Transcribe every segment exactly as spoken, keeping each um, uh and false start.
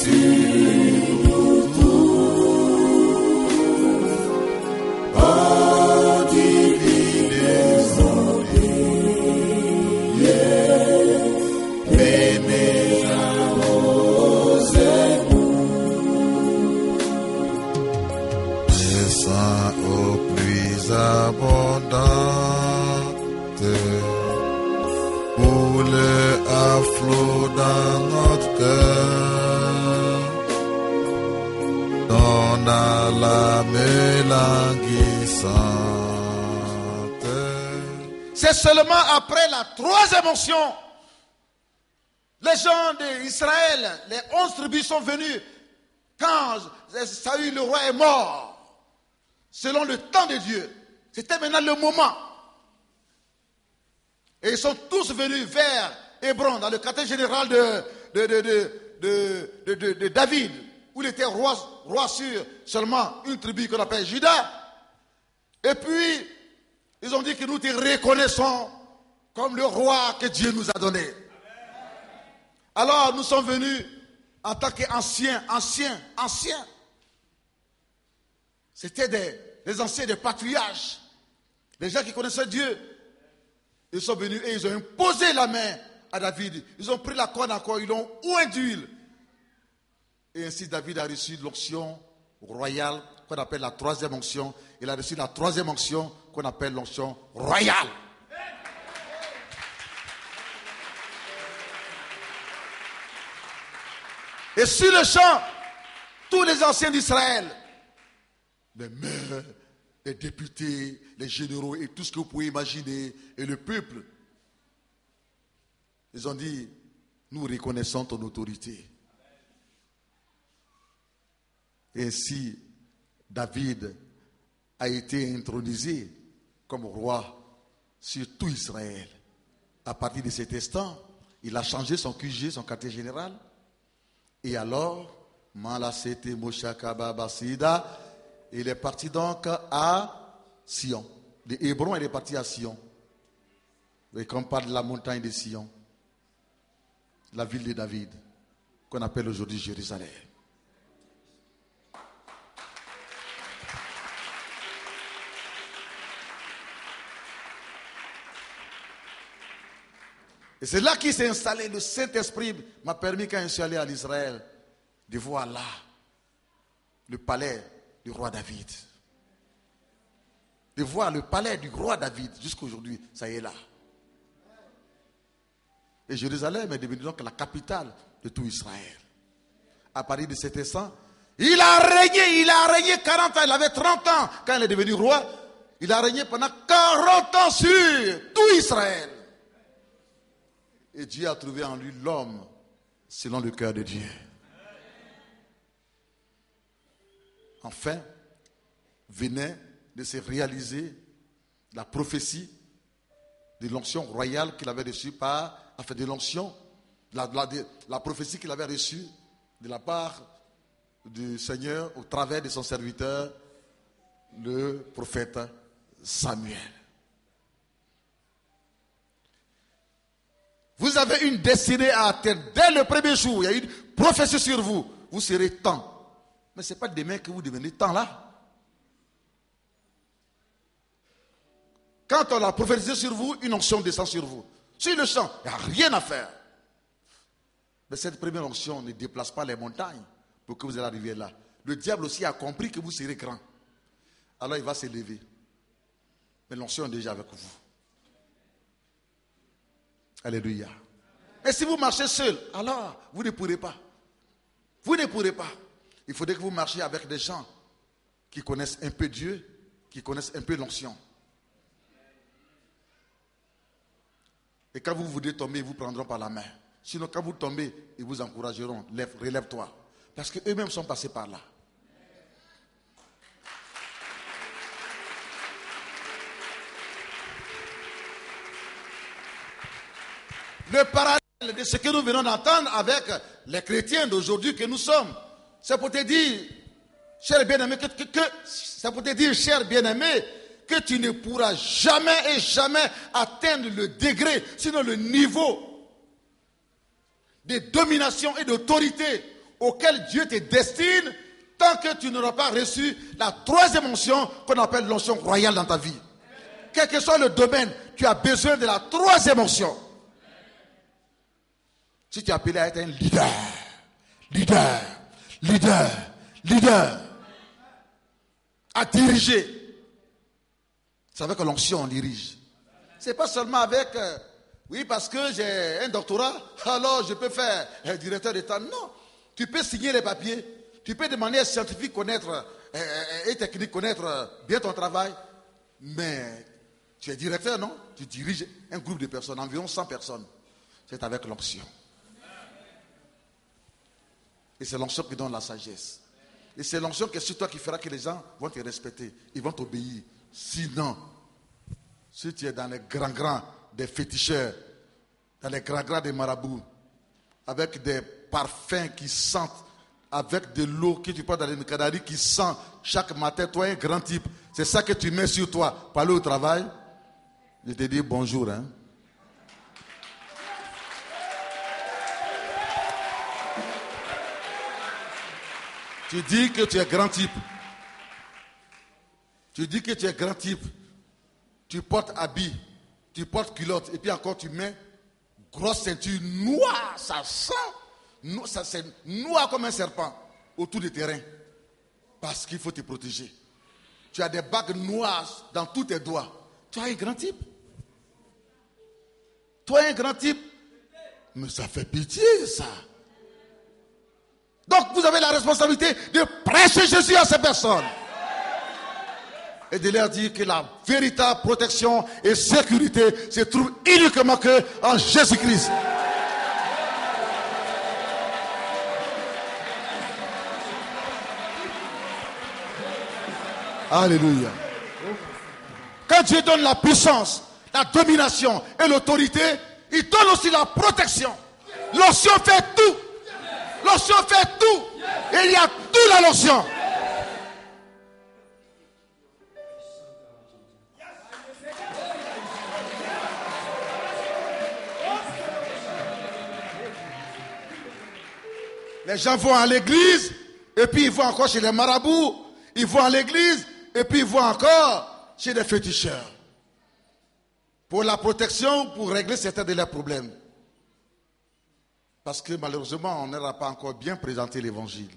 C'est seulement après la troisième onction, les gens d'Israël, les onze tribus sont venus quand Saül le roi est mort, selon le temps de Dieu. C'était maintenant le moment. Et ils sont tous venus vers Hébron, dans le quartier général de, de, de, de, de, de, de, de David, où il était roi, roi sur seulement une tribu qu'on appelle Juda. Et puis, ils ont dit que nous te reconnaissons comme le roi que Dieu nous a donné. Alors, nous sommes venus en tant qu'anciens, anciens, anciens. C'était des, des anciens, des patriarches, des gens qui connaissaient Dieu. Ils sont venus et ils ont imposé la main à David. Ils ont pris la corne à corps, ils l'ont oint d'huile. Et ainsi, David a reçu l'onction royale qu'on appelle la troisième onction. Il a reçu la troisième onction qu'on appelle l'onction royale. Et sur le champ, tous les anciens d'Israël, les maires, les députés, les généraux et tout ce que vous pouvez imaginer, et le peuple, ils ont dit, nous reconnaissons ton autorité. Et ainsi, David a été intronisé comme roi sur tout Israël. À partir de cet instant, il a changé son Q G, son quartier général. Et alors, Malasete Moshakaba Basida, il est parti donc à Sion. De Hébron, il est parti à Sion. Et quand on parle de la montagne de Sion, la ville de David, qu'on appelle aujourd'hui Jérusalem. Et c'est là qu'il s'est installé. Le Saint-Esprit m'a permis, quand je suis allé en Israël, de voir là le palais du roi David. De voir le palais du roi David. Jusqu'à aujourd'hui, ça y est là. Et Jérusalem est devenue donc la capitale de tout Israël. À partir de cet instant, il a régné, il a régné quarante ans. Il avait trente ans quand il est devenu roi. Il a régné pendant quarante ans sur tout Israël. Et Dieu a trouvé en lui l'homme selon le cœur de Dieu. Enfin, venait de se réaliser la prophétie de l'onction royale qu'il avait reçue par, enfin de l'onction, la, la, de, la prophétie qu'il avait reçue de la part du Seigneur au travers de son serviteur, le prophète Samuel. Vous avez une destinée à atteindre. Dès le premier jour, il y a une prophétie sur vous. Vous serez temps. Mais ce n'est pas demain que vous devenez temps là. Quand on a prophétisé sur vous, une onction descend sur vous. Sur le champ, il n'y a rien à faire. Mais cette première onction ne déplace pas les montagnes pour que vous arriviez là. Le diable aussi a compris que vous serez grand. Alors il va se lever. Mais l'onction est déjà avec vous. Alléluia. Et si vous marchez seul, alors vous ne pourrez pas. Vous ne pourrez pas. Il faudrait que vous marchiez avec des gens qui connaissent un peu Dieu, qui connaissent un peu l'onction. Et quand vous voudrez tomber, ils vous prendront par la main. Sinon, quand vous tombez, ils vous encourageront. Lève, relève-toi. Parce qu'eux-mêmes sont passés par là. Le parallèle de ce que nous venons d'entendre avec les chrétiens d'aujourd'hui que nous sommes, c'est pour te dire, cher bien-aimé, que, que, que, c'est pour te dire, cher bien-aimé, que tu ne pourras jamais et jamais atteindre le degré, sinon le niveau de domination et d'autorité auquel Dieu te destine tant que tu n'auras pas reçu la troisième onction qu'on appelle l'onction royale dans ta vie. Quel que soit le domaine, tu as besoin de la troisième onction. Si tu es appelé à être un leader, leader, leader, leader, à diriger, c'est avec l'onction on dirige. C'est pas seulement avec, euh, oui, parce que j'ai un doctorat, alors je peux faire un directeur d'État. Non, tu peux signer les papiers, tu peux de manière scientifique connaître euh, et technique connaître bien ton travail, mais tu es directeur, non? Tu diriges un groupe de personnes, environ cent personnes. C'est avec l'onction. Et c'est l'onction qui donne la sagesse. Et c'est l'onction que c'est toi qui fera que les gens vont te respecter. Ils vont t'obéir. Sinon, si tu es dans les grands grands des féticheurs, dans les grands grands des marabouts, avec des parfums qui sentent, avec de l'eau que tu portes dans les Mukadari qui sent chaque matin, toi un grand type, c'est ça que tu mets sur toi pour aller au travail, je te dis bonjour. Hein. Tu dis que tu es grand type. Tu dis que tu es grand type. Tu portes habit, tu portes culotte, et puis encore tu mets grosse ceinture noire, ça sent, ça c'est noir comme un serpent autour du terrain. Parce qu'il faut te protéger. Tu as des bagues noires dans tous tes doigts. Tu as un grand type. Toi un grand type. Mais ça fait pitié ça. Donc vous avez la responsabilité de prêcher Jésus à ces personnes. Et de leur dire que la véritable protection et sécurité se trouve uniquement que en Jésus-Christ. Alléluia. Quand Dieu donne la puissance, la domination et l'autorité, il donne aussi la protection. L'onction fait tout. L'onction fait tout. Et il y a tout dans l'onction. Les gens vont à l'église, et puis ils vont encore chez les marabouts. Ils vont à l'église, et puis ils vont encore chez les féticheurs. Pour la protection, pour régler certains de leurs problèmes. Parce que malheureusement, on n'aura pas encore bien présenté l'évangile.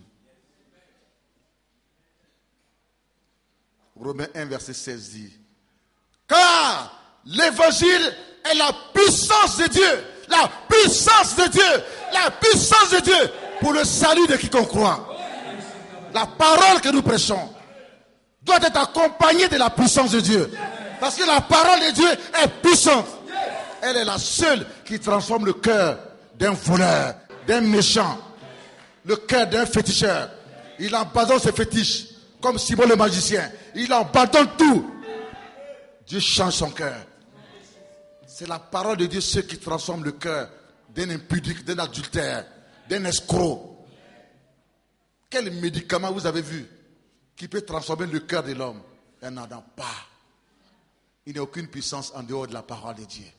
Romains un, verset seize dit: car l'évangile est la puissance de Dieu. La puissance de Dieu. La puissance de Dieu pour le salut de quiconque croit. La parole que nous prêchons doit être accompagnée de la puissance de Dieu. Parce que la parole de Dieu est puissante. Elle est la seule qui transforme le cœur d'un voleur, d'un méchant, le cœur d'un féticheur. Il abandonne ses fétiches, comme Simon le magicien. Il abandonne tout. Dieu change son cœur. C'est la parole de Dieu, ce qui transforme le cœur d'un impudique, d'un adultère, d'un escroc. Quel médicament vous avez vu qui peut transformer le cœur de l'homme? Il n'en a pas. Il n'y a aucune puissance en dehors de la parole de Dieu.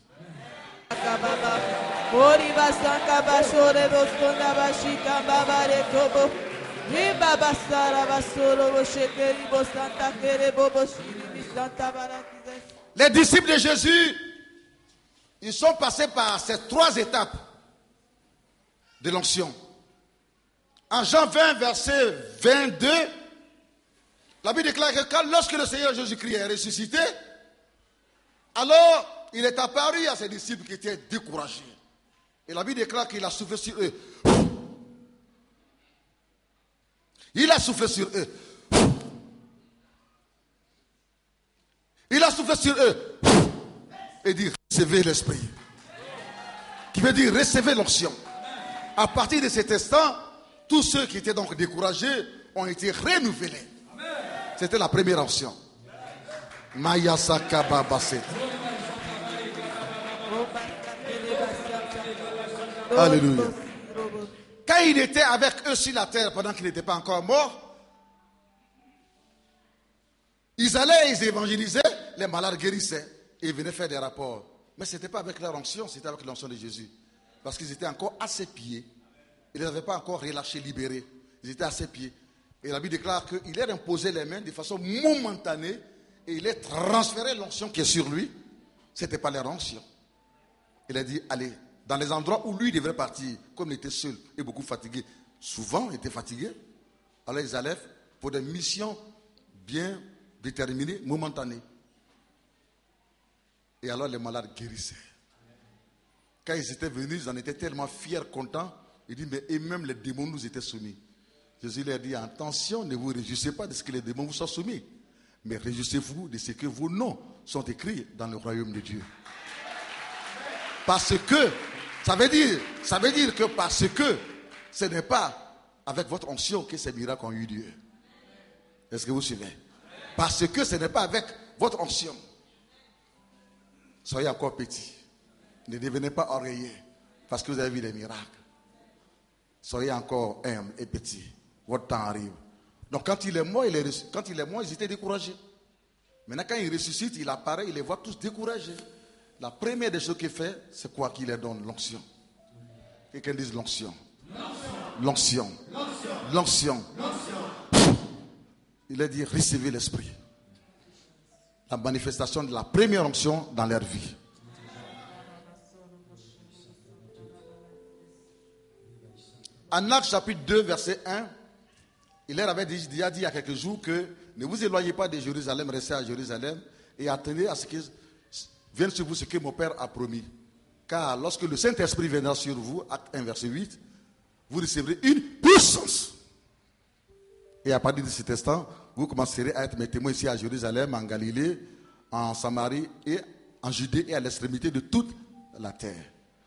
Les disciples de Jésus, ils sont passés par ces trois étapes de l'onction. En Jean vingt, verset vingt-deux, la Bible déclare que quand, lorsque le Seigneur Jésus-Christ est ressuscité, alors il est apparu à ses disciples qui étaient découragés. Et la Bible déclare qu'il a soufflé sur eux. Il a soufflé sur eux. Il a soufflé sur eux. Et dit, recevez l'esprit. Qui veut dire, recevez l'onction. À partir de cet instant, tous ceux qui étaient donc découragés ont été renouvelés. C'était la première onction. Mayasaka Babase. Alléluia. Quand il était avec eux sur la terre pendant qu'il n'était pas encore mort, ils allaient, ils évangélisaient, les malades guérissaient et ils venaient faire des rapports. Mais ce n'était pas avec leur onction, c'était avec l'onction de Jésus. Parce qu'ils étaient encore à ses pieds. ils ne les avaient pas encore relâchés, libérés. Ils étaient à ses pieds. Et la Bible déclare qu'il leur imposait les mains de façon momentanée et il leur transférait l'onction qui est sur lui. Ce n'était pas leur onction. Il a dit, allez, dans les endroits où lui devrait partir, comme il était seul et beaucoup fatigué, souvent il était fatigué, alors ils allaient pour des missions bien déterminées, momentanées. Et alors les malades guérissaient. Quand ils étaient venus, ils en étaient tellement fiers, contents. Il dit, mais et même les démons nous étaient soumis. Jésus leur dit, attention, ne vous réjouissez pas de ce que les démons vous sont soumis, mais réjouissez-vous de ce que vos noms sont écrits dans le royaume de Dieu. Parce que, ça veut dire, ça veut dire que parce que ce n'est pas avec votre onction que ces miracles ont eu lieu. Est-ce que vous suivez? Parce que ce n'est pas avec votre onction. Soyez encore petits. Ne devenez pas oreillers parce que vous avez vu des miracles. Soyez encore humbles et petits. Votre temps arrive. Donc quand il est mort, il est, quand il est mort, ils étaient découragés. Maintenant quand il ressuscite, il apparaît, il les voit tous découragés. La première des choses qu'il fait, c'est quoi qu'il leur donne? L'onction. Quelqu'un dise l'onction. L'onction. L'onction. Il a dit recevez l'esprit. La manifestation de la première onction dans leur vie. En Actes chapitre deux, verset un, il leur avait déjà dit il y a quelques jours que ne vous éloignez pas de Jérusalem, restez à Jérusalem et attendez à ce que vienne sur vous ce que mon Père a promis. Car lorsque le Saint-Esprit viendra sur vous, Acte un, verset huit, vous recevrez une puissance. Et à partir de cet instant, vous commencerez à être mes témoins ici à Jérusalem, en Galilée, en Samarie et en Judée et à l'extrémité de toute la terre.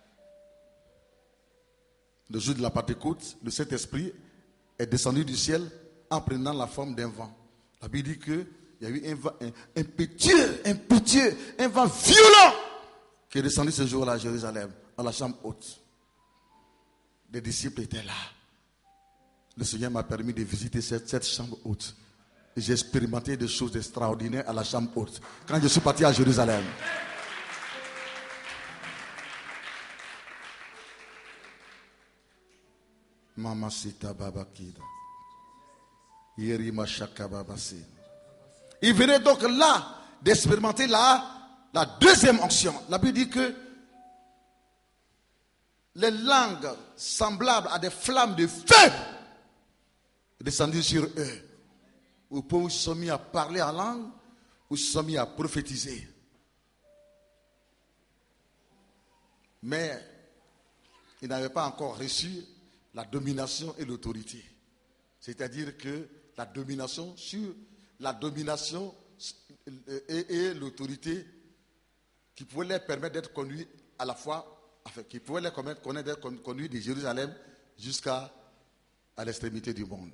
Le jour de la Pentecôte, le Saint-Esprit est descendu du ciel en prenant la forme d'un vent. La Bible dit qu'il y a eu un vent un, impétueux, impétueux, un vent violent qui est descendu ce jour-là à Jérusalem, dans la chambre haute. Les disciples étaient là. Le Seigneur m'a permis de visiter cette, cette chambre haute. Et j'ai expérimenté des choses extraordinaires à la chambre haute. Quand je suis parti à Jérusalem. Mamasita babakida. Yerima shakababasi. Il venait donc là d'expérimenter la, la deuxième onction. La Bible dit que les langues semblables à des flammes de feu descendues sur eux. Au point où ils se sont mis à parler en langue, où ils se sont mis à prophétiser. Mais ils n'avaient pas encore reçu la domination et l'autorité. C'est-à-dire que la domination sur la domination et, et l'autorité qui pouvait leur permettre d'être conduits à la fois, enfin, qui pouvait leur permettre d'être conduits de Jérusalem jusqu'à à l'extrémité du monde.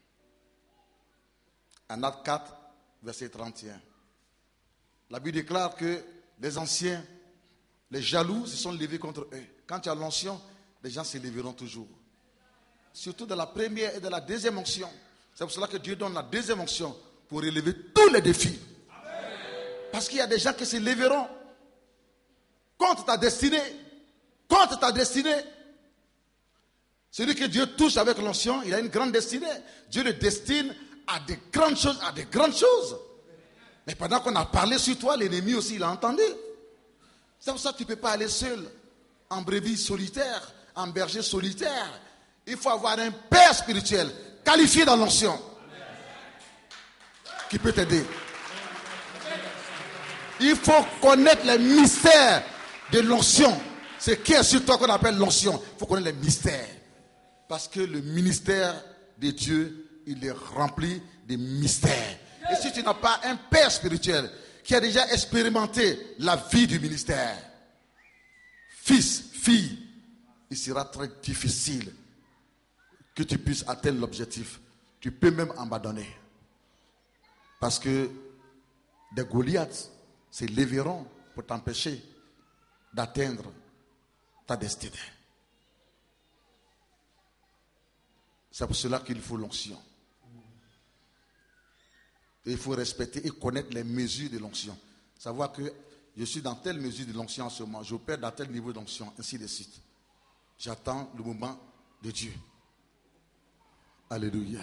En Acte quatre, verset trente et un. La Bible déclare que les anciens, les jaloux se sont levés contre eux. Quand tu as l'onction, les gens se lèveront toujours. Surtout dans la première et dans la deuxième onction. C'est pour cela que Dieu donne la deuxième onction pour relever tous les défis. Parce qu'il y a des gens qui se lèveront contre ta destinée. Contre ta destinée. Celui que Dieu touche avec l'onction, il a une grande destinée. Dieu le destine à des grandes choses, à des grandes choses. Mais pendant qu'on a parlé sur toi, l'ennemi aussi, il a entendu. C'est pour ça que tu ne peux pas aller seul, en brebis solitaire, en berger solitaire. Il faut avoir un père spirituel, qualifié dans l'onction, qui peut t'aider. Il faut connaître les mystères de l'onction. C'est qui est sur toi qu'on appelle l'onction. Il faut connaître les mystères. Parce que le ministère de Dieu, il est rempli de mystères. Et si tu n'as pas un père spirituel qui a déjà expérimenté la vie du ministère, fils, fille, il sera très difficile que tu puisses atteindre l'objectif. Tu peux même abandonner. Parce que des Goliaths se lèveront pour t'empêcher d'atteindre ta destinée. C'est pour cela qu'il faut l'onction. Il faut respecter et connaître les mesures de l'onction. Savoir que je suis dans telle mesure de l'onction en ce moment, j'opère dans tel niveau d'onction, ainsi de suite. J'attends le moment de Dieu. Alléluia.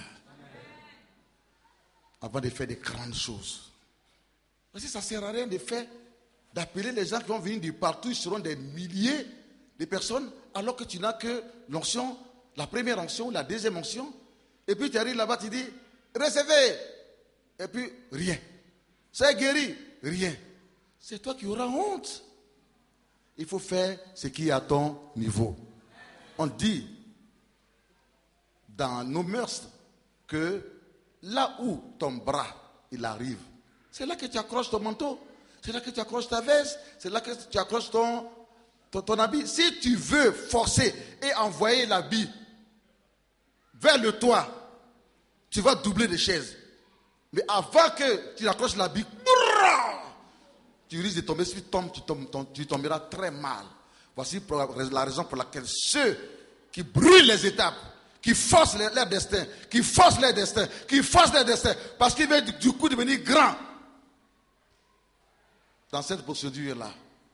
Avant de faire des grandes choses. Parce que ça ne sert à rien de faire, d'appeler les gens qui vont venir de partout, ils seront des milliers de personnes, alors que tu n'as que l'onction, la première onction, la deuxième onction. Et puis tu arrives là-bas, tu dis, recevez. Et puis, rien. C'est guéri, rien. C'est toi qui auras honte. Il faut faire ce qui est à ton niveau. On dit, dans nos mœurs, que là où ton bras, il arrive, c'est là que tu accroches ton manteau, c'est là que tu accroches ta veste, c'est là que tu accroches ton, ton, ton habit. Si tu veux forcer et envoyer l'habit vers le toit, tu vas doubler de chaises. Mais avant que tu accroches l'habit, tu risques de tomber. Si tu tombes, tu, tombes, tu tomberas très mal. Voici la raison pour laquelle ceux qui brûlent les étapes, qui forcent leur destin, qui forcent leur destin, qui forcent leur destin, parce qu'ils veulent du coup devenir grands. Dans cette procédure-là,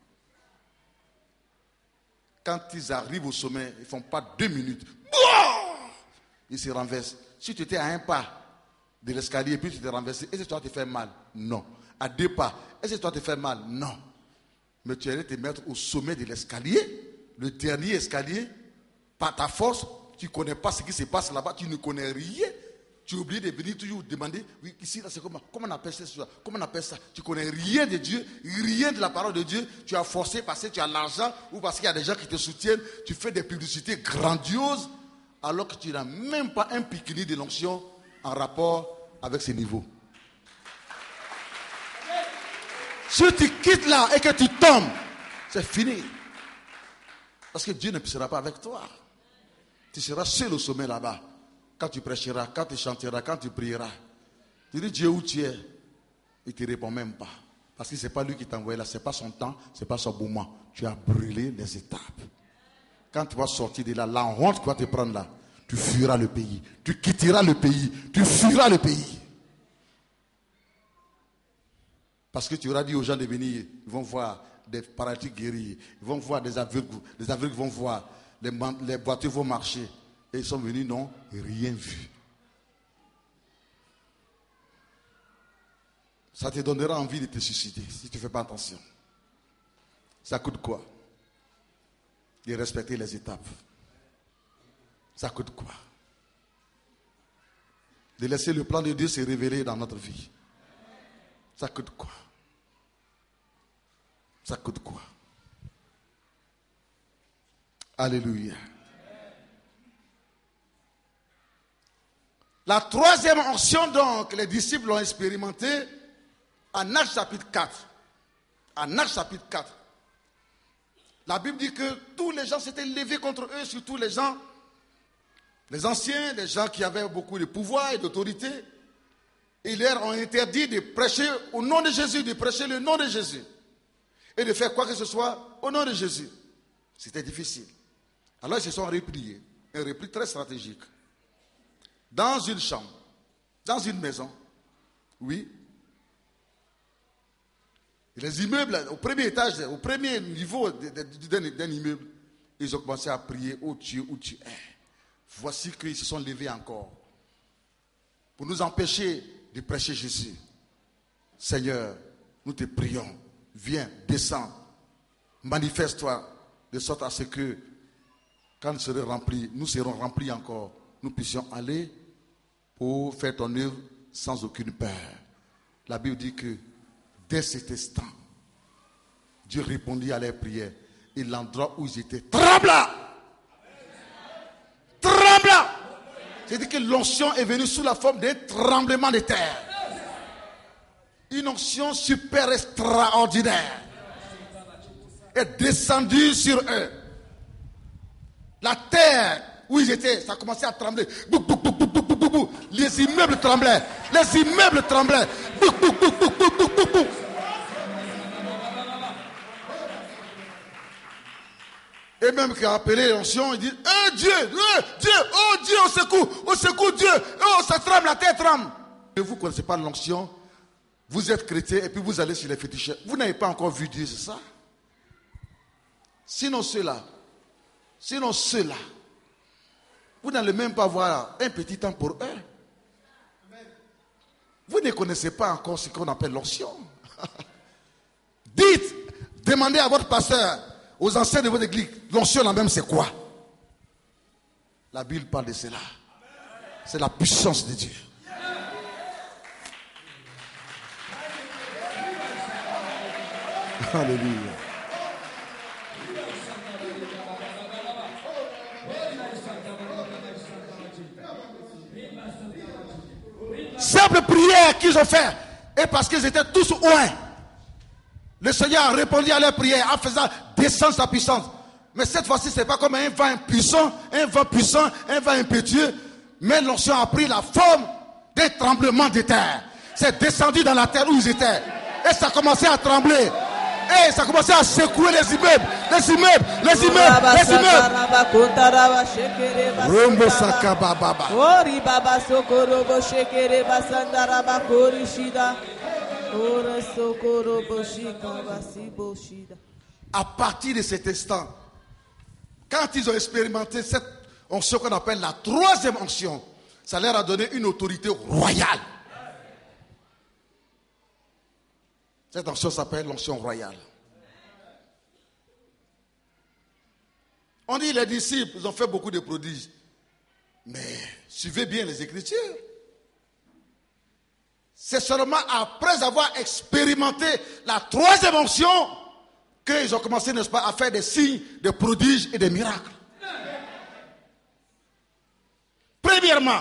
quand ils arrivent au sommet, ils ne font pas deux minutes. Ils se renversent. Si tu étais à un pas de l'escalier et puis tu t'es renversé, est-ce que tu vas te faire mal? Non. À deux pas, est-ce que tu vas te faire mal? Non. Mais tu allais te mettre au sommet de l'escalier, le dernier escalier, par ta force. Tu ne connais pas ce qui se passe là-bas, tu ne connais rien. Tu es obligé de venir toujours demander, oui, ici, là, c'est comment, comment on appelle ça, comment on appelle ça. Tu ne connais rien de Dieu, rien de la parole de Dieu. Tu as forcé parce que tu as l'argent ou parce qu'il y a des gens qui te soutiennent. Tu fais des publicités grandioses alors que tu n'as même pas un piquini de l'onction en rapport avec ces niveaux. Si tu quittes là et que tu tombes, c'est fini. Parce que Dieu ne sera pas avec toi. Tu seras seul au sommet là-bas. Quand tu prêcheras, quand tu chanteras, quand tu prieras. Tu dis Dieu où tu es. Il ne te répond même pas. Parce que ce n'est pas lui qui t'a envoyé là. Ce n'est pas son temps, ce n'est pas son moment. Tu as brûlé les étapes. Quand tu vas sortir de là, la honte qui va te prendre là, tu fuiras le pays. Tu quitteras le pays. Tu fuiras le pays. Parce que tu auras dit aux gens de venir, ils vont voir des paralytiques guéris, ils vont voir des aveugles, les aveugles vont voir, les, les voitures vont marcher. Et ils sont venus, n'ont rien vu. Ça te donnera envie de te suicider si tu ne fais pas attention. Ça coûte quoi? De respecter les étapes. Ça coûte quoi? De laisser le plan de Dieu se révéler dans notre vie. Ça coûte quoi? Ça coûte quoi? Alléluia. La troisième onction, donc, les disciples l'ont expérimenté en Actes chapitre quatre. En Actes chapitre quatre. La Bible dit que tous les gens s'étaient levés contre eux, surtout les gens, les anciens, les gens qui avaient beaucoup de pouvoir et d'autorité. Ils leur ont interdit de prêcher au nom de Jésus, de prêcher le nom de Jésus. Et de faire quoi que ce soit au nom de Jésus. C'était difficile. Alors ils se sont repliés. Un repli très stratégique. Dans une chambre, dans une maison, oui. Les immeubles, au premier étage, au premier niveau d'un immeuble, ils ont commencé à prier, oh Dieu, où tu es. Voici qu'ils se sont levés encore pour nous empêcher de prêcher Jésus. Seigneur, nous te prions, viens, descends, manifeste-toi de sorte à ce que quand nous serons remplis, nous serons remplis encore, nous puissions aller pour faire ton œuvre sans aucune peur. La Bible dit que dès cet instant, Dieu répondit à leurs prières et l'endroit où ils étaient trembla. Trembla. C'est-à-dire que l'onction est venue sous la forme d'un tremblement de terre. Une onction super extraordinaire est descendue sur eux. La terre où ils étaient, ça a commencé à trembler. Bou, bou, bou, bou, bou, bou, bou, bou. Les immeubles tremblaient. Les immeubles tremblaient. Bou, bou, bou, bou, bou, bou, bou, bou. Et même qui a appelé l'onction, il dit, eh Dieu, eh Dieu, oh Dieu, au secours, au secours Dieu, oh ça tremble, la terre tremble. Et vous ne connaissez pas l'onction, vous êtes chrétien et puis vous allez sur les fétiches. Vous n'avez pas encore vu Dieu, c'est ça? Sinon ceux-là, sinon ceux-là vous n'allez même pas avoir un petit temps pour eux. Vous ne connaissez pas encore ce qu'on appelle l'onction. Dites, demandez à votre pasteur, aux anciens de votre église, l'onction là même c'est quoi? La Bible parle de cela. C'est la puissance de Dieu. Alléluia. Simple prière qu'ils ont fait. Et parce qu'ils étaient tous loin. Le Seigneur a répondu à leur prière en faisant descendre sa puissance. Mais cette fois-ci, ce n'est pas comme un vent puissant, un vent puissant, un vent impétueux. Mais l'onction a pris la forme d'un tremblement de terre. C'est descendu dans la terre où ils étaient. Et ça a commencé à trembler. Et ça a commencé à secouer les immeubles. Les immeubles, les immeubles, les immeubles. Rumbo sakababa. Ori baba sokorobo shekere basandara korishida. Ora sokorobo shika basibo shida. À partir de cet instant, quand ils ont expérimenté cette onction qu'on appelle la troisième onction, ça leur a donné une autorité royale. Cette onction s'appelle l'onction royale. On dit les disciples, ils ont fait beaucoup de prodiges. Mais suivez bien les Écritures. C'est seulement après avoir expérimenté la troisième onction qu'ils ont commencé, n'est-ce pas, à faire des signes, des prodiges et des miracles. Premièrement,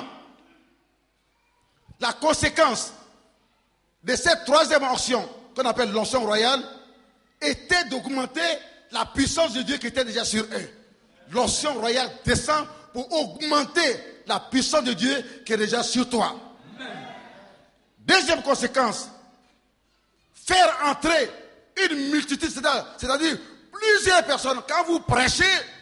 la conséquence de cette troisième onction, qu'on appelle l'onction royale, était d'augmenter la puissance de Dieu qui était déjà sur eux. L'onction royale descend pour augmenter la puissance de Dieu qui est déjà sur toi. Deuxième conséquence, faire entrer une multitude, c'est-à-dire plusieurs personnes. Quand vous prêchez,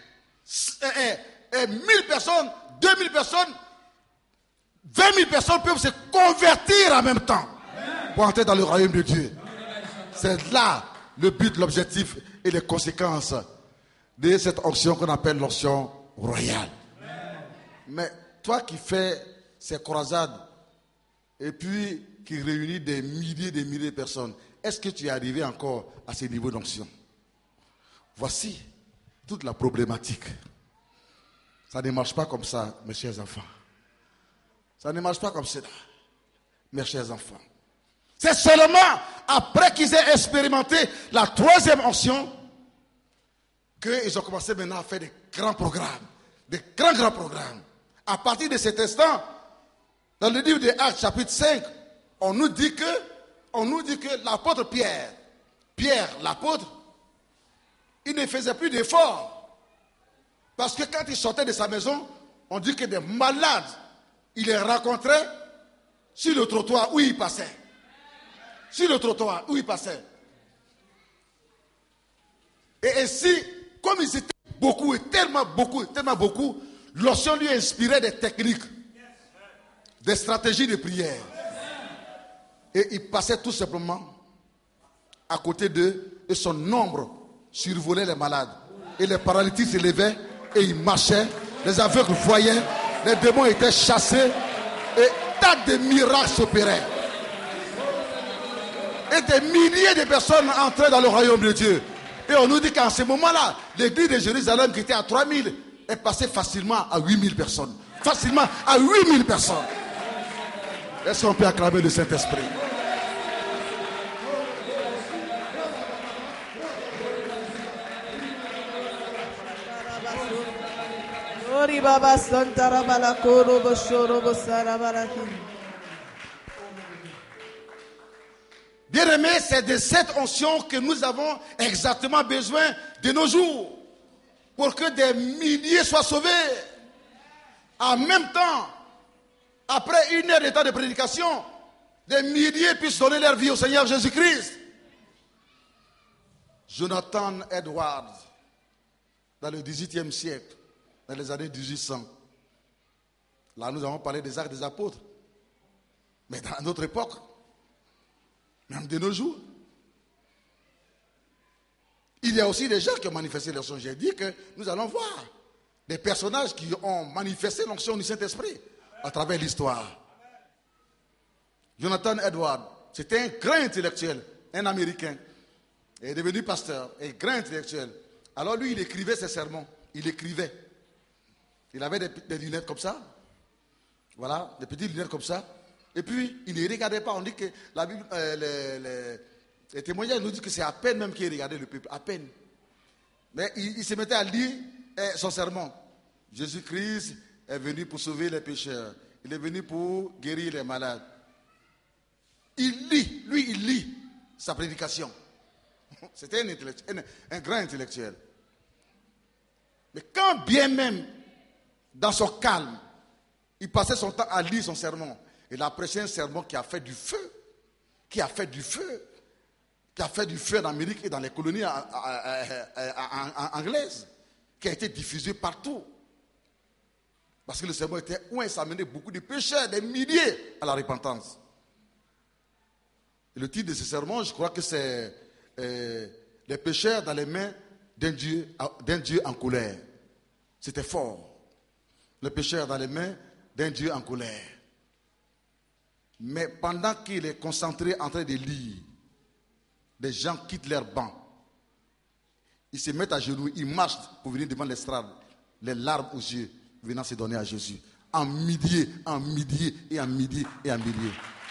mille personnes, deux mille personnes, vingt mille personnes peuvent se convertir en même temps pour entrer dans le royaume de Dieu. C'est là le but, l'objectif et les conséquences de cette onction qu'on appelle l'onction royale. Mais toi qui fais ces croisades et puis qui réunit des milliers et des milliers de personnes, est-ce que tu es arrivé encore à ce niveau d'onction? Voici toute la problématique. Ça ne marche pas comme ça, mes chers enfants. Ça ne marche pas comme cela, mes chers enfants. C'est seulement après qu'ils aient expérimenté la troisième onction qu'ils ont commencé maintenant à faire des grands programmes. Des grands, grands programmes. À partir de cet instant, dans le livre des Actes, chapitre cinq, on nous dit que, on nous dit que l'apôtre Pierre, Pierre, l'apôtre, il ne faisait plus d'efforts. Parce que quand il sortait de sa maison, on dit que des malades, il les rencontrait sur le trottoir où il passait. Sur le trottoir où il passait. Et ainsi, comme ils étaient beaucoup, et tellement beaucoup, tellement beaucoup, l'onction lui inspirait des techniques, des stratégies de prière. Et il passait tout simplement à côté d'eux et son ombre survolait les malades. Et les paralytiques se levaient et ils marchaient. Les aveugles voyaient, les démons étaient chassés et tas de miracles s'opéraient. Et des milliers de personnes entraient dans le royaume de Dieu. Et on nous dit qu'en ce moment-là, l'église de Jérusalem qui était à trois mille est passée facilement à huit mille personnes. Facilement à huit mille personnes. Est-ce qu'on peut acclamer le Saint-Esprit? Bien-aimés, c'est de cette onction que nous avons exactement besoin de nos jours pour que des milliers soient sauvés. En même temps, après une heure de temps de prédication, des milliers puissent donner leur vie au Seigneur Jésus-Christ. Jonathan Edwards, dans le dix-huitième siècle, dans les années mille huit cents, là nous avons parlé des actes des apôtres. Mais dans notre époque, même de nos jours, il y a aussi des gens qui ont manifesté leur son. J'ai dit que nous allons voir des personnages qui ont manifesté l'onction du Saint-Esprit à travers l'histoire. Jonathan Edwards, c'était un grand intellectuel, un Américain. Il est devenu pasteur, un grand intellectuel. Alors lui, il écrivait ses sermons. Il écrivait. Il avait des, des lunettes comme ça. Voilà, des petites lunettes comme ça. Et puis, il ne regardait pas. On dit que la Bible, euh, les, les, les témoignages nous disent que c'est à peine même qu'il regardait le peuple. À peine. Mais il, il se mettait à lire eh, son sermon. Jésus-Christ est venu pour sauver les pécheurs. Il est venu pour guérir les malades. Il lit, lui, il lit sa prédication. C'était un, un, un grand intellectuel. Mais quand bien même, dans son calme, il passait son temps à lire son sermon, il a prêché un sermon qui a fait du feu, qui a fait du feu, qui a fait du feu en Amérique et dans les colonies anglaises, qui a été diffusé partout. Parce que le sermon était où ça amenait beaucoup de pécheurs, des milliers à la repentance. Et le titre de ce sermon, je crois que c'est euh, les pécheurs dans les mains d'un Dieu, d'un Dieu en colère. C'était fort. Les pécheurs dans les mains d'un Dieu en colère. Mais pendant qu'il est concentré en train de lire, des gens quittent leur banc. Ils se mettent à genoux, ils marchent pour venir devant l'estrade, les larmes aux yeux, venant se donner à Jésus. En milliers, en milliers et en milliers et en milliers.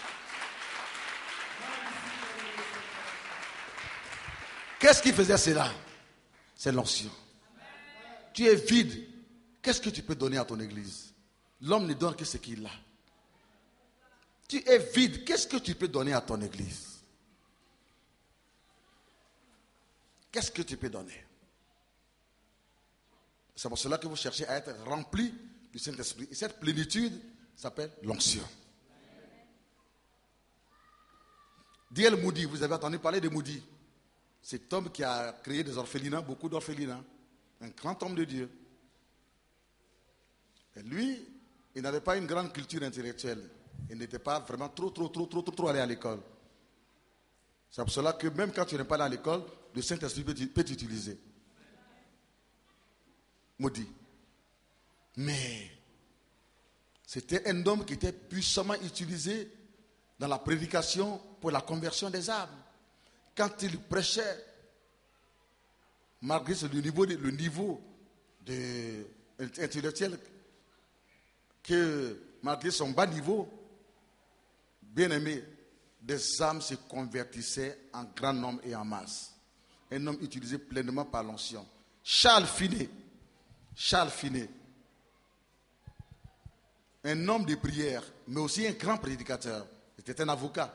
Qu'est-ce qui faisait cela? C'est l'onction. Tu es vide. Qu'est-ce que tu peux donner à ton église? L'homme ne donne que ce qu'il a. Tu es vide. Qu'est-ce que tu peux donner à ton église? Qu'est-ce que tu peux donner? C'est pour cela que vous cherchez à être rempli du Saint-Esprit. Et cette plénitude s'appelle l'onction. D L Moody, vous avez entendu parler de Moody. Cet homme qui a créé des orphelinats, beaucoup d'orphelinats. Un grand homme de Dieu. Et lui, il n'avait pas une grande culture intellectuelle. Il n'était pas vraiment trop, trop, trop, trop, trop, trop allé à l'école. C'est pour cela que même quand tu n'es pas allé à l'école, le Saint-Esprit peut t'utiliser. Maudit. Mais c'était un homme qui était puissamment utilisé dans la prédication pour la conversion des âmes. Quand il prêchait, malgré le niveau, le niveau de, intellectuel, que malgré son bas niveau, bien aimé, des âmes se convertissaient en grand nombre et en masse. Un homme utilisé pleinement par l'onction. Charles Finet, Charles Finet, un homme de prière, mais aussi un grand prédicateur. C'était un avocat.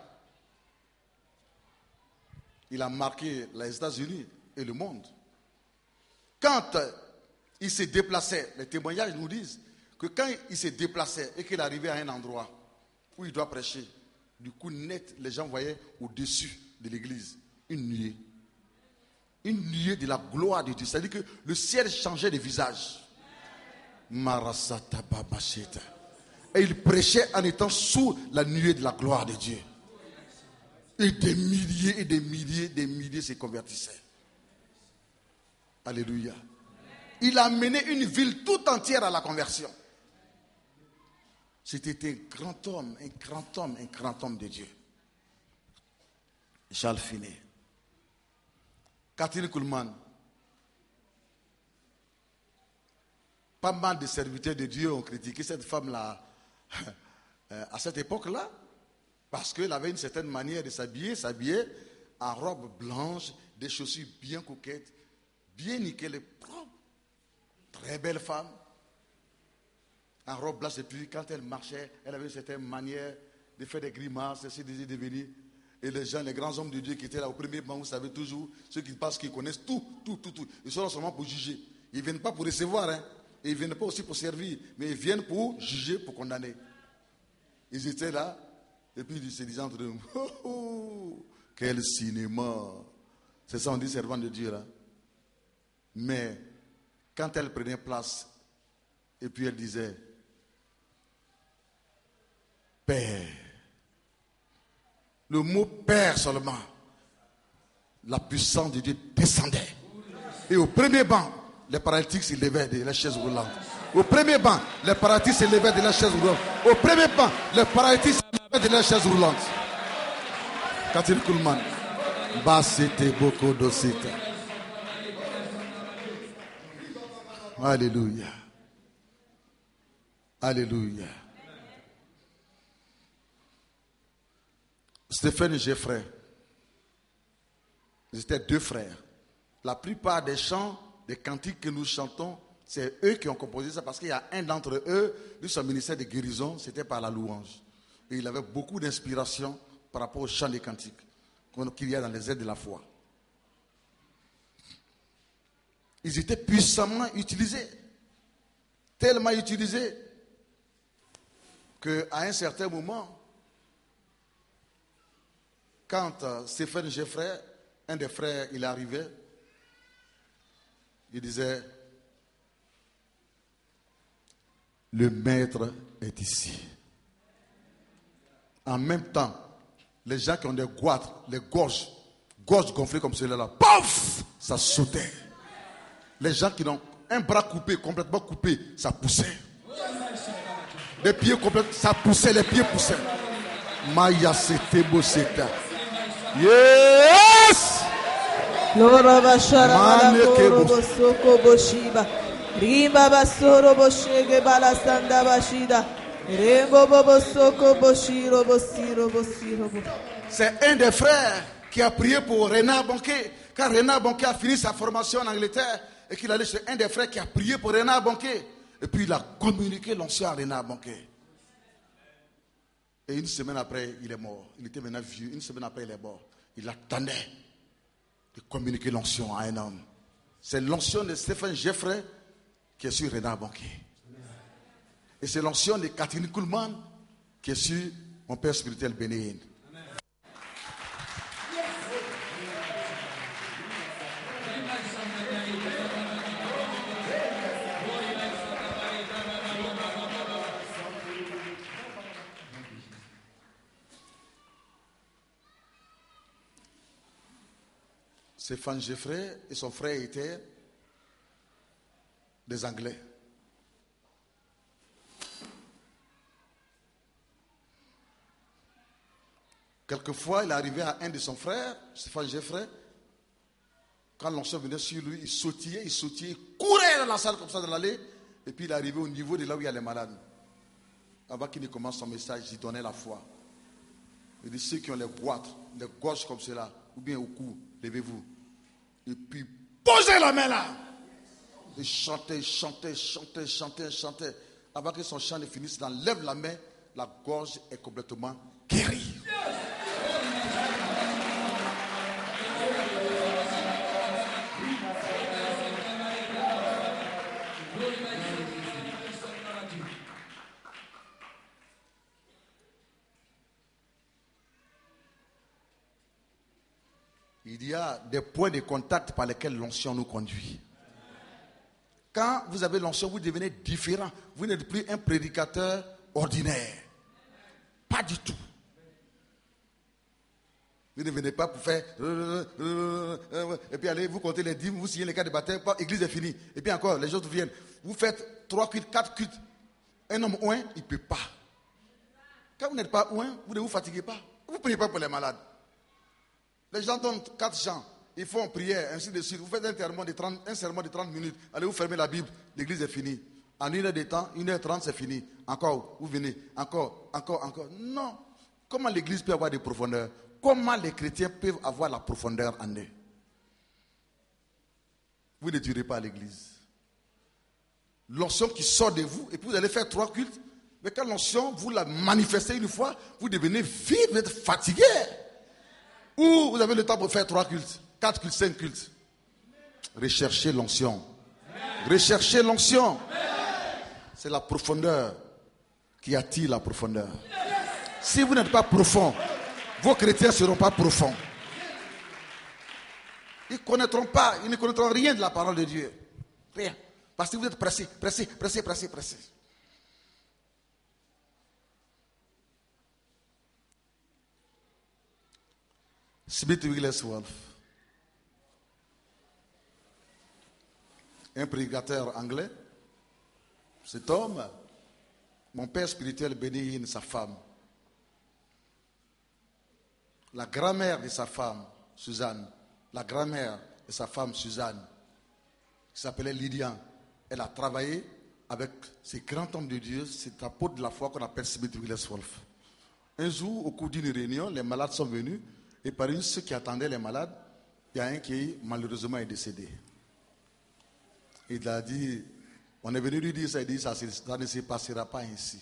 Il a marqué les États-Unis et le monde. Quand il se déplaçait, les témoignages nous disent que quand il se déplaçait et qu'il arrivait à un endroit où il doit prêcher, du coup net, les gens voyaient au-dessus de l'église une nuée. Une nuée de la gloire de Dieu. C'est-à-dire que le ciel changeait de visage. Marasata babasheta. Et il prêchait en étant sous la nuée de la gloire de Dieu. Et des milliers et des milliers, des milliers se convertissaient. Alléluia. Il a mené une ville tout entière à la conversion. C'était un grand homme, un grand homme, un grand homme de Dieu. Charles Finet. Catherine Kuhlman. Pas mal de serviteurs de Dieu ont critiqué cette femme-là à cette époque-là. Parce qu'elle avait une certaine manière de s'habiller, s'habiller en robe blanche, des chaussures bien coquettes, bien nickel et propre. Très belle femme. En robe blanche, et puis quand elle marchait, elle avait une certaine manière de faire des grimaces, de se devenir. Et les gens, les grands hommes de Dieu qui étaient là au premier banc, vous savez toujours, ceux qui passent, qui connaissent tout, tout, tout, tout. Ils sont là seulement pour juger. Ils ne viennent pas pour recevoir, hein. Et ils ne viennent pas aussi pour servir, mais ils viennent pour juger, pour condamner. Ils étaient là. Et puis ils se disaient entre eux, oh, oh, quel cinéma. C'est ça on dit servant de Dieu là. Mais quand elle prenait place, et puis elle disait, Père. Le mot Père seulement, la puissance de Dieu descendait. Et au premier banc, les paralytiques se levaient de la chaise roulante. Au premier banc, les paralytiques se levaient de la chaise roulante. Au premier banc, les paralytiques se levaient de la chaise roulante. Catherine Kuhlman. Basete boko dosita. Alléluia. Alléluia. Stéphane et Geoffrey, ils étaient deux frères. La plupart des chants, des cantiques que nous chantons, c'est eux qui ont composé ça parce qu'il y a un d'entre eux, lui son ministère de guérison, c'était par la louange. Et il avait beaucoup d'inspiration par rapport au chant des cantiques qu'il y a dans les aides de la foi. Ils étaient puissamment utilisés, tellement utilisés qu'à un certain moment, quand euh, Stéphane Geoffrey, un des frères, il arrivait, il disait, le maître est ici. En même temps, les gens qui ont des goitres, les gorges, gorges gonflées comme celle-là, paf, ça sautait. Les gens qui ont un bras coupé, complètement coupé, ça poussait. Les pieds complètement, ça poussait, les pieds poussaient. Maya sete boseta. Yes! Lora bashara malakoro bosoko boshiba. Rimba basoro boshege balasanda bashida. Rembo bosoko boshiro bosiro bosiro. C'est un des frères qui a prié pour Renard Bonquet. Quand Renard Bonquet a fini sa formation en Angleterre et qu'il allait chez un des frères qui a prié pour Renard Bonquet. Et puis il a communiqué l'onction à Renard Bonquet. Et une semaine après, il est mort. Il était maintenant vieux. Une semaine après, il est mort. Il attendait de communiquer l'onction à un homme. C'est l'onction de Stéphane Geoffrey qui est sur Renard Bonquet. Et c'est l'onction de Catherine Kuhlman qui est sur mon père spirituel Bénéine. Stéphane Geoffrey et son frère étaient des Anglais. Quelquefois, il arrivait à un de son frère, Stéphane Geoffrey, quand l'onction venait sur lui, il sautillait, il sautillait, il courait dans la salle comme ça de l'allée, et puis il arrivait au niveau de là où il y a les malades. Avant qu'il ne commence son message, il donnait la foi. Il dit, ceux qui ont les goitres, les gorges comme cela, ou bien au cou, levez-vous. Et puis, posez la main là. Il chantait, chantait, chantait, chantait, chantait. Avant que son chant ne finisse, il enlève la main, la gorge est complètement guérie. Il y a des points de contact par lesquels l'onction nous conduit. Quand vous avez l'onction, vous devenez différent. Vous n'êtes plus un prédicateur ordinaire. Pas du tout. Vous ne venez pas pour faire... Et puis allez, vous comptez les dîmes, vous signez les cartes de baptême, l'église est finie. Et puis encore, les autres viennent. Vous faites trois cultes, quatre cultes. Un homme ouin, il ne peut pas. Quand vous n'êtes pas ouin, vous ne vous fatiguez pas. Vous ne priez pas pour les malades. Les gens donnent quatre chants, ils font prière, ainsi de suite. Vous faites un sermon de trente, un sermon de trente minutes, allez vous fermer la Bible, l'église est finie. En une heure de temps, une heure trente, c'est fini. Encore, vous venez, encore, encore, encore. Non. Comment l'église peut avoir des profondeurs? Comment les chrétiens peuvent avoir la profondeur en eux? Vous ne durez pas à l'église. L'onction qui sort de vous, et puis vous allez faire trois cultes, mais quand l'onction, vous la manifestez une fois, vous devenez vide, vous êtes fatigué. Ou vous avez le temps pour faire trois cultes, quatre cultes, cinq cultes. Recherchez l'onction. Recherchez l'onction. C'est la profondeur qui attire la profondeur. Si vous n'êtes pas profond, vos chrétiens ne seront pas profonds. Ils ne connaîtront pas, ils ne connaîtront rien de la parole de Dieu. Rien. Parce que vous êtes pressés, pressés, pressés, pressés, pressés. Smith Wigglesworth. un prédicateur anglais. Cet homme, mon père spirituel bénit sa femme. La grand-mère de sa femme, Suzanne, la grand-mère de sa femme, Suzanne, qui s'appelait Lydian, elle a travaillé avec ces grands hommes de Dieu, c'est apôtre de la foi qu'on appelle Smith Wigglesworth. Un jour, au cours d'une réunion, les malades sont venus et parmi ceux qui attendaient les malades, il y a un qui malheureusement est décédé. Il a dit, on est venu lui dire ça, il dit ça, ça ne se passera pas ainsi.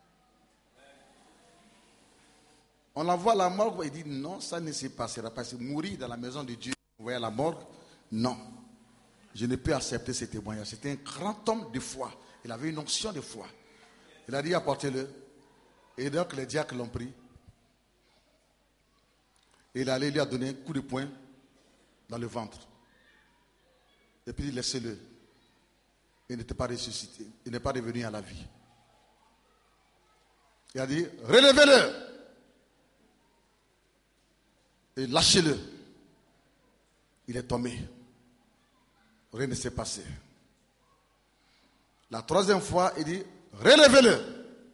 On l'envoie à la morgue, il dit non, ça ne se passera pas. C'est mourir dans la maison de Dieu, vous voyez à la morgue, non. Je ne peux accepter ce témoignage. C'était un grand homme de foi. Il avait une onction de foi. Il a dit apportez-le. Et donc les diacres l'ont pris. Et il allait lui a donné un coup de poing dans le ventre. Et puis laissez-le. Il n'était pas ressuscité. Il n'est pas revenu à la vie. Il a dit relevez-le. Et lâchez-le. Il est tombé. Rien ne s'est passé. La troisième fois, il dit relevez-le.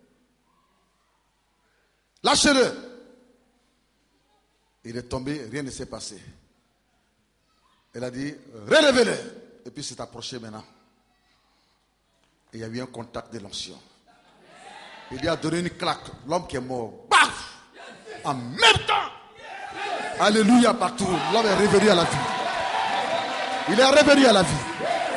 Lâchez-le. Il est tombé, rien ne s'est passé. Elle a dit relevez-le. Et puis s'est approché maintenant. Et il y a eu un contact de l'onction. Il lui a donné une claque. L'homme qui est mort. Baf! En même temps. Alléluia partout. L'homme est revenu à la vie. Il est revenu à la vie.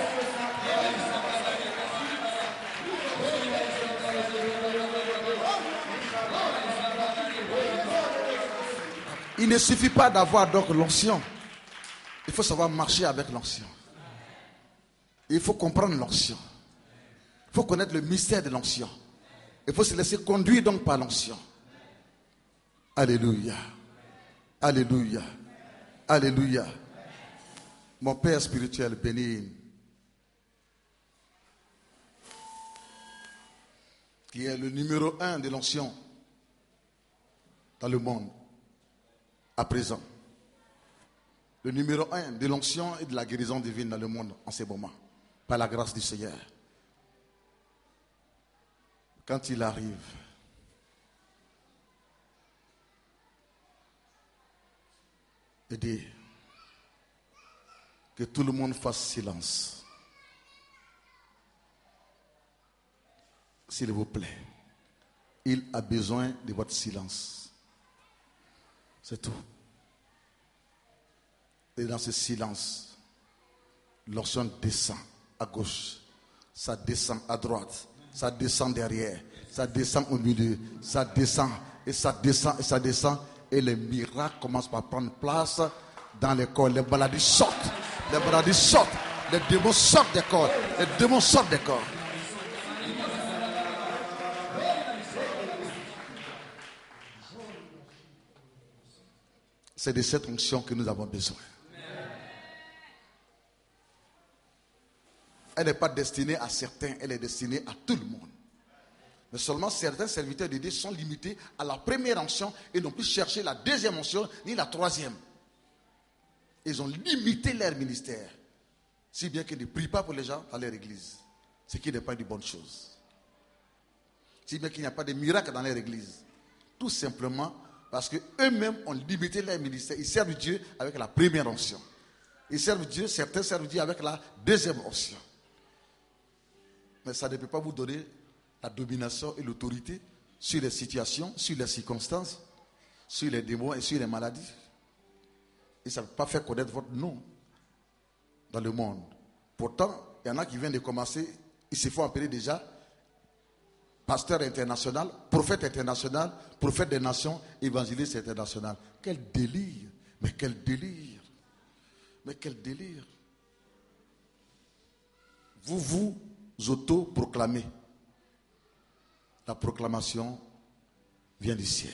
Il ne suffit pas d'avoir donc l'onction. Il faut savoir marcher avec l'onction. Il faut comprendre l'onction. Il faut connaître le mystère de l'onction. Il faut se laisser conduire donc par l'onction. Alléluia. Alléluia. Alléluia. Mon Père spirituel béni, qui est le numéro un de l'onction dans le monde à présent. Le numéro un de l'onction et de la guérison divine dans le monde en ce moment, par la grâce du Seigneur. Quand il arrive, il dit que tout le monde fasse silence. S'il vous plaît, il a besoin de votre silence. C'est tout. Et dans ce silence, l'onction descend à gauche, ça descend à droite, ça descend derrière, ça descend au milieu, ça descend et ça descend et ça descend. Et les miracles commencent par prendre place dans les corps. Les maladies sortent, les maladies sortent, les démons sortent des corps, les démons sortent des corps. C'est de cette onction que nous avons besoin. Elle n'est pas destinée à certains, elle est destinée à tout le monde. Mais seulement certains serviteurs de Dieu sont limités à la première onction et n'ont plus cherché la deuxième onction ni la troisième. Ils ont limité leur ministère. Si bien qu'ils ne prient pas pour les gens dans leur église. Ce qui n'est pas une bonne chose. Si bien qu'il n'y a pas de miracle dans leur église. Tout simplement parce qu'eux-mêmes ont limité leur ministère. Ils servent Dieu avec la première onction. Ils servent Dieu, certains servent Dieu avec la deuxième onction. Mais ça ne peut pas vous donner la domination et l'autorité sur les situations, sur les circonstances, sur les démons et sur les maladies. Et ça ne peut pas faire connaître votre nom dans le monde. Pourtant, il y en a qui viennent de commencer, ils se font appeler déjà pasteur international, prophète international, prophète des nations, évangéliste international. Quel délire! Mais quel délire! Mais quel délire! Vous vous auto-proclamez. La proclamation vient du ciel.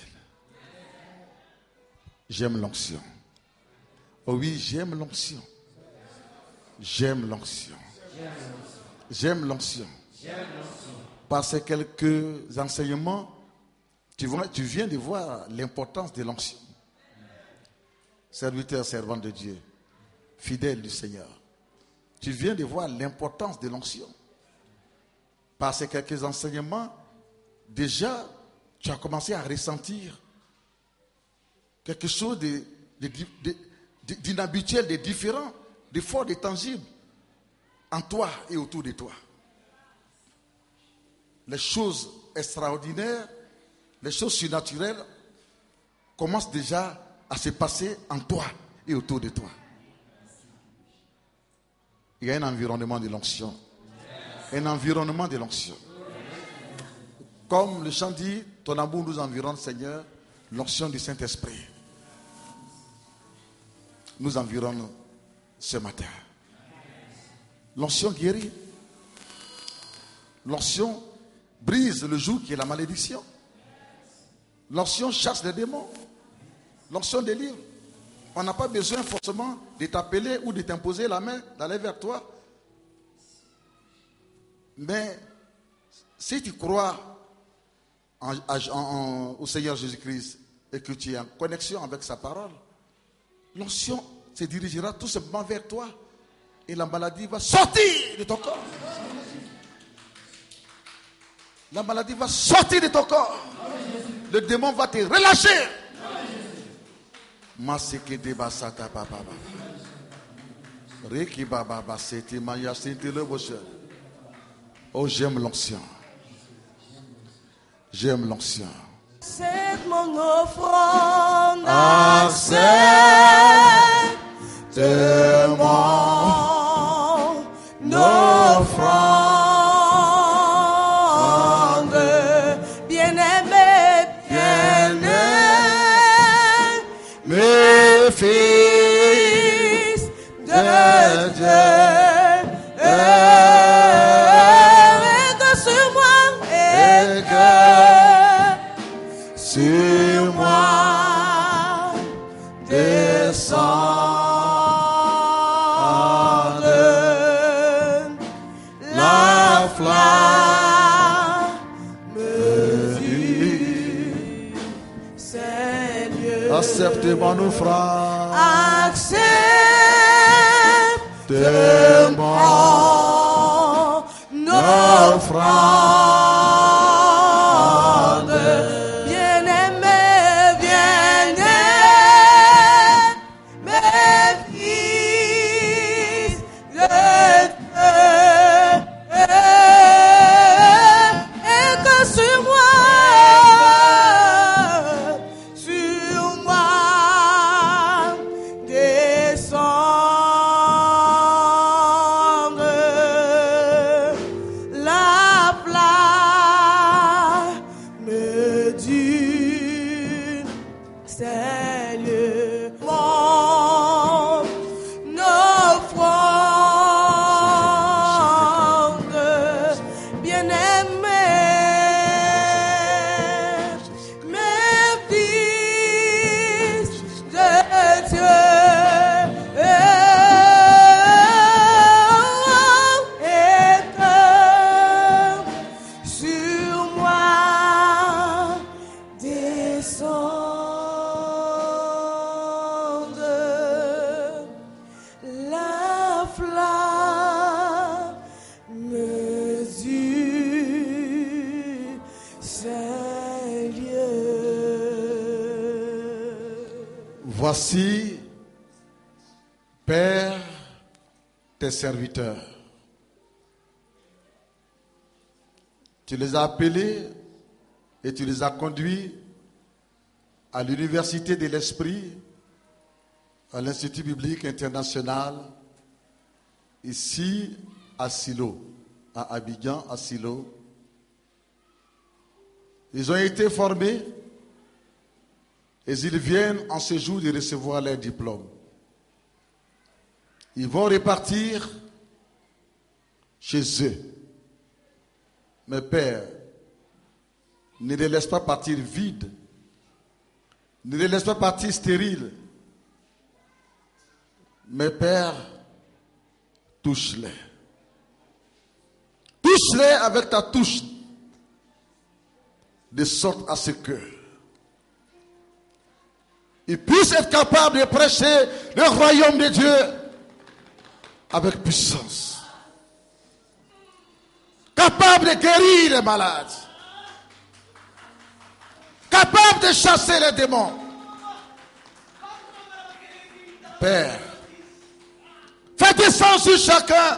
J'aime l'onction. Oh oui, j'aime l'onction. J'aime l'onction. J'aime l'onction. Par ces quelques enseignements, tu, vois, tu viens de voir l'importance de l'onction. Serviteur, servant de Dieu, fidèle du Seigneur, tu viens de voir l'importance de l'onction. Par ces quelques enseignements, déjà, tu as commencé à ressentir quelque chose de, de, de, de, d'inhabituel, de différent, de fort, de tangible en toi et autour de toi. Les choses extraordinaires, les choses surnaturelles commencent déjà à se passer en toi et autour de toi. Il y a un environnement de l'onction. Un environnement de l'onction. Comme le chant dit, ton amour nous environne, Seigneur, l'onction du Saint-Esprit nous environne ce matin. L'onction guérit. L'onction brise le joug qui est la malédiction. L'onction chasse les démons. L'onction délivre. On n'a pas besoin forcément de t'appeler ou de t'imposer la main, d'aller vers toi. Mais si tu crois en, en, en, au Seigneur Jésus-Christ et que tu es en connexion avec sa parole, l'onction se dirigera tout simplement vers toi et la maladie va sortir de ton corps. La maladie va sortir de ton corps. Le démon va te relâcher. Oh, j'aime l'onction. J'aime l'onction. C'est mon offrande. Accepte mon offrande. Bien-aimé, bien-aimé, mes fils de Dieu. Sur moi, descende la flamme du Seigneur. Accepte mon offrande. Accepte mon offrande. Voici, Père, tes serviteurs. Tu les as appelés et tu les as conduits à l'Université de l'Esprit, à l'Institut biblique international, ici à Silo, à Abidjan, à Silo. Ils ont été formés et ils viennent en ce jour de recevoir leur diplôme. Ils vont repartir chez eux. Mais Père, ne les laisse pas partir vides. Ne les laisse pas partir stériles. Mais Père, touche-les. Touche-les avec ta touche. De sorte à ce que ils puissent être capables de prêcher le royaume de Dieu avec puissance. Capable de guérir les malades. Capable de chasser les démons. Père, fais descendre sur chacun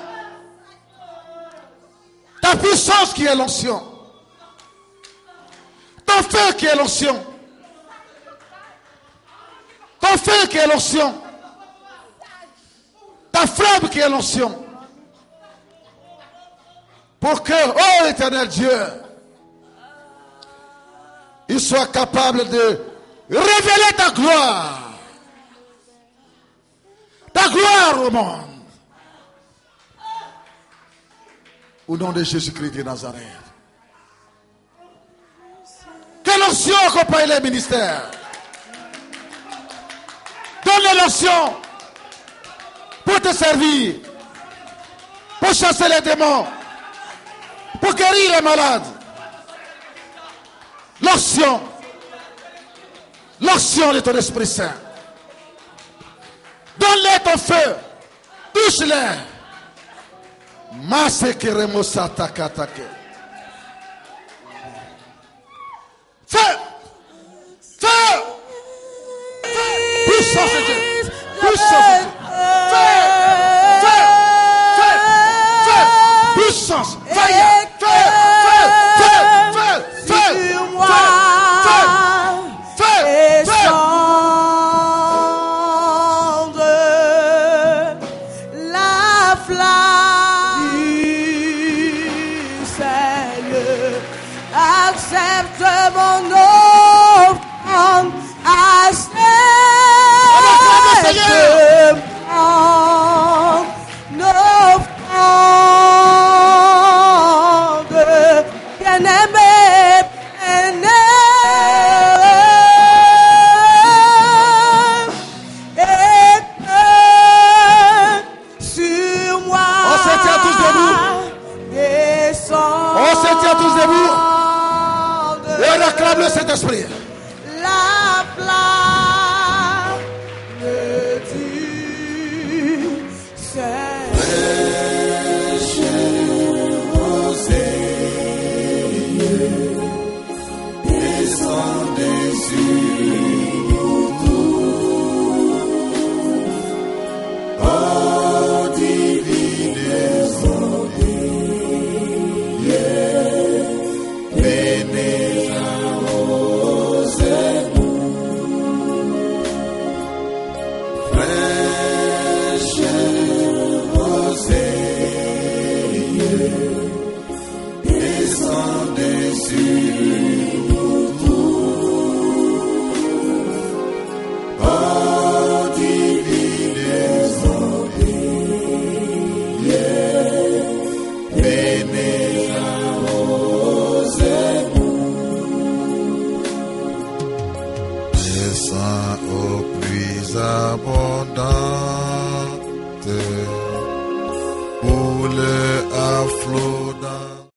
ta puissance qui est l'onction. Ton feu qui est l'onction. Ton feu qui est l'onction. Ta flamme qui est l'onction. Pour que, oh éternel Dieu, il soit capable de révéler ta gloire. Ta gloire au monde. Au nom de Jésus-Christ de Nazareth. Que l'onction accompagne les ministères. Donne l'onction pour te servir, pour chasser les démons, pour guérir les malades. L'onction, l'onction de ton Esprit Saint. Donne-les ton feu, touche-les. Masekeremosatakatake. Feu, feu, puissance de Dieu, puissance de Dieu. Feu, feu, feu, feu, puissance, fire, feu, feu, feu, feu, feu, feu, feu, feu, feu. La flamme du Seigneur, accepte mon offrande, accepte mon offrande, bien-aimé, bien-aimé. Acclame le Saint-Esprit. La flamme du Seigneur, descendez sur nous tous. Oh, divine abondante pour le afflot.